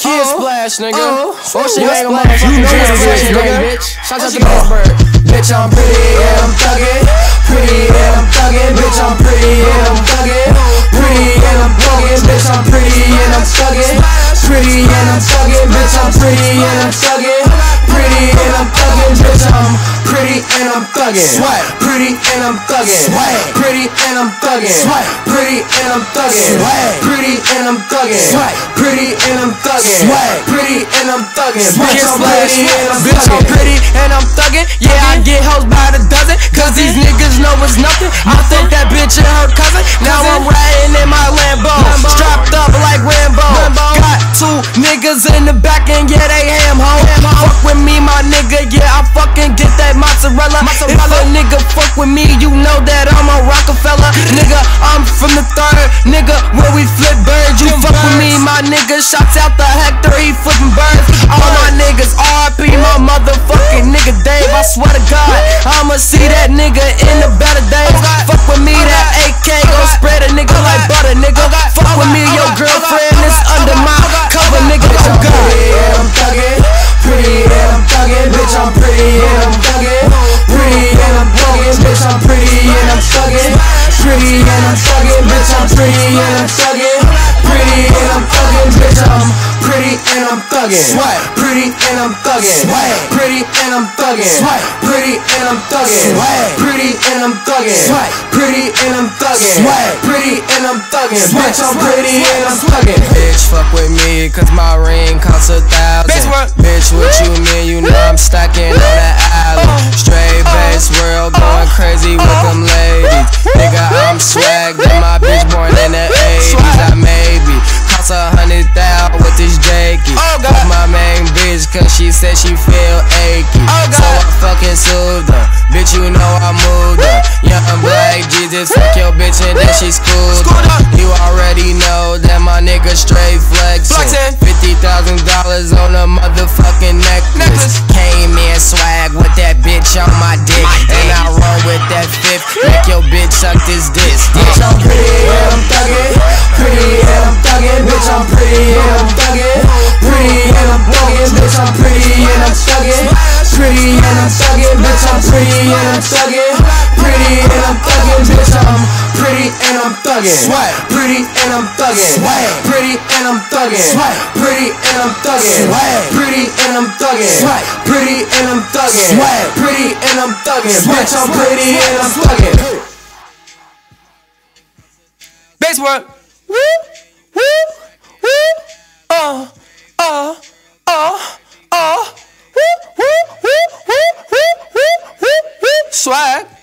Kid Splash, nigga. Ocean gang, motherfucking Kid Splash, nigga. Shout out to Pittsburgh. Bitch, I'm pretty and I'm thuggin'. Pretty and I'm thuggin'. Bitch, I'm pretty and I'm thuggin'. Pretty and I'm thuggin'. Bitch, I'm pretty and I'm thuggin'. Pretty and I'm thuggin'. Bitch, I'm pretty and I'm thuggin'. Pretty and I'm thuggin'. Bitch, I'm pretty and I'm thuggin'. Swag. Pretty and I'm thuggin'. Swag. Pretty and I'm thuggin'. Swag. Pretty and I'm thuggin'. Swag. Pretty and I'm thuggin'. Swag. Pretty and I'm thuggin'. Swag. Pretty and I'm thuggin'. Bitch, I'm pretty and I'm thuggin'. Bitch, I'm pretty and I'm thuggin'. Yeah, I get hoes by the dozen, cause these niggas know it's nothing. I think that bitch and her cousin. Now I'm riding in my Lambo, strapped up like Rambo. Got two niggas in the back and yeah, they ham ho. Fuck with me, my nigga, yeah, I fucking get that mozzarella. If a nigga fuck with me, you know that I'm a Rockefeller. Nigga, I'm from the third, nigga, where we flip birds. You fuck with me, my nigga, shots out the Hector, he flipping birds. All my niggas, RP, my motherfucking nigga Dave, I swear to God, I'ma see that nigga in the better days. Fuck with me, that AK gon' spread a nigga like butter, nigga. Fuck with me, your girlfriend is under my cover, nigga. I'm pretty and I'm thuggin'. Pretty and I'm thuggin'. Bitch, I'm pretty and I'm thuggin'. Pretty and I'm thuggin'. Bitch, I'm pretty and I'm thuggin'. Pretty and I'm thuggin'. Bitch, I'm pretty and I'm thuggin'. Pretty and I'm thuggin'. Bitch, I'm pretty and I'm thuggin'. Swag. Pretty and I'm thuggin'. Swag. Pretty and I'm thuggin'. Swag. Pretty and I'm thuggin'. Swag. Pretty and I'm thuggin'. Swag. Pretty and I'm thuggin'. Swag. Pretty and I'm thuggin'. Bitch, I'm pretty and I'm thuggin'. Bitch, fuck with me, cause my ring costs 1,000. Bitch, what you mean? You know I'm stacking on that island. Straight bass world, going crazy with them ladies. Nigga, I'm swag, then my bitch born in the 80s. I maybe cost 100,000 with this Jakey. Fuck my main bitch, cause she said she feel achy. So I fucking soothed her. Bitch, you know I moved her. Young black Jesus, fuck your bitch and then she schooled her. You already know that my nigga straight flexin'. $50,000 on a motherfucking necklace. Came in swag with that bitch on my dick, and I run with that fifth. Make your bitch suck this dick. Bitch, I'm pretty and I'm thuggin'. Pretty and I'm thuggin'. Bitch, I'm pretty and I'm thuggin'. Pretty and I'm thuggin'. Bitch, I'm pretty and I'm thuggin'. Pretty and I'm thuggin'. Bitch, I'm pretty and I'm thuggin'. Pretty and I'm thuggin'. Bitch, I'm pretty and I'm thuggin'. Swag. Pretty and I'm thuggin'. Swag. Pretty and I'm thuggin'. Swag. Pretty and I'm thuggin'. Swag. Pretty and I'm thuggin'. Swag. Pretty and I'm thuggin'. Swag. Pretty and I'm thuggin'. Bitch, I'm pretty and I'm thuggin'. Bass work. Woo, woo, woo. Woo, woo, woo, woo, woo, woo, woo, woo. Swag.